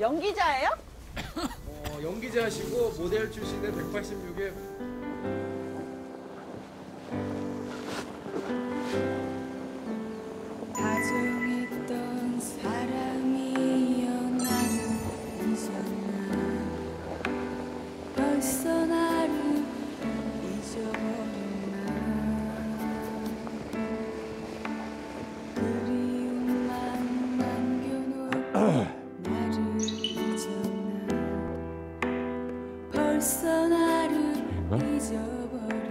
연기자예요? 연기자시고 모델 출신의 186에 다정했던 사람이여 나는 잊었나 벌써 나를 잊어버렸나 그리움만 남겨놓고 나를 잊었나 벌써 나를 잊어버렸나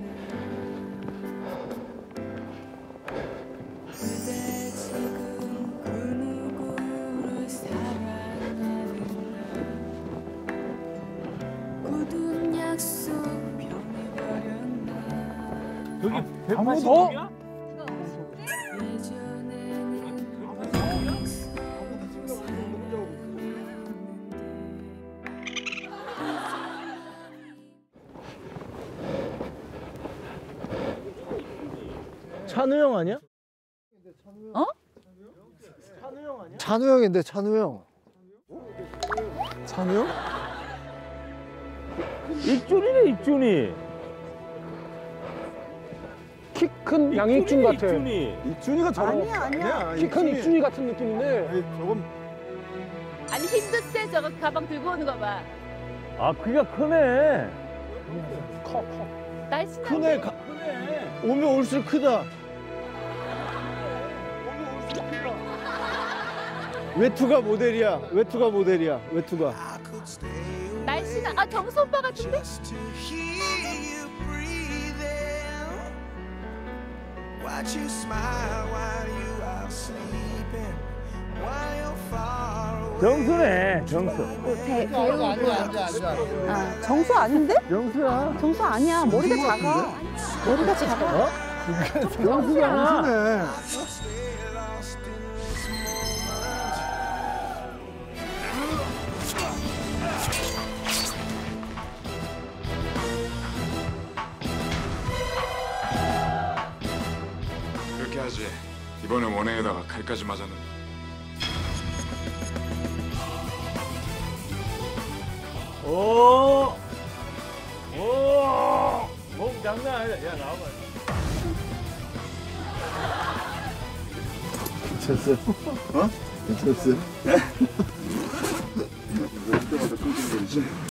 그대 지금 그 누구를 사랑하는가 굳은 약속 변해버렸나 여기 아무도? 186이야? 예전에는 어디서 사랑했는데 찬우 형 아니야? 어? 찬우 형인데 찬우 형. 찬우 형? 익준이네, 익준이. 키 큰 양익준 같아. 익준이. 익준이가 저런. 아니야. 키 큰 익준이 같은 느낌인데. 조금 아니 힘든데 저거 가방 들고 오는 거 봐. 아, 그게 크네. 커. 날씬한데. 크네. 오면 올수록 크다. 외투가 모델이야. 외투가. 날씬한. 아 정수 오빠 같은데? Watch you smile while you are sleeping, while you're far away. 정수네, 정수. 배우. 아 정수 아닌데? 정수야. 정수 아니야. 머리가 작아. 머리가 작아. 정수야. Stay lost in this moment. 그렇게 하지. 이번에 원행에다가 칼까지 맞았는데. 오. 오. 몸 장난 아니다. 야, 나와봐. 괜찮았어요? 괜찮았어요?